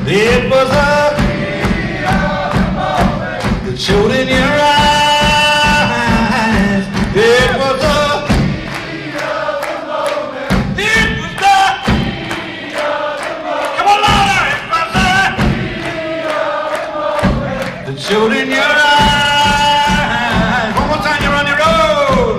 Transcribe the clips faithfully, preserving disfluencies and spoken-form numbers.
It was a that showed in your eyes. It was a it was the come on, Lord, it was a that showed in your eyes. One more time, you're on your own.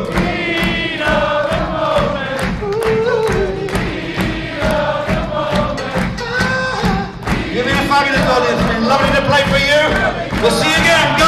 Give me a fabulous audience, man. Lovely to play for you. We'll see you again.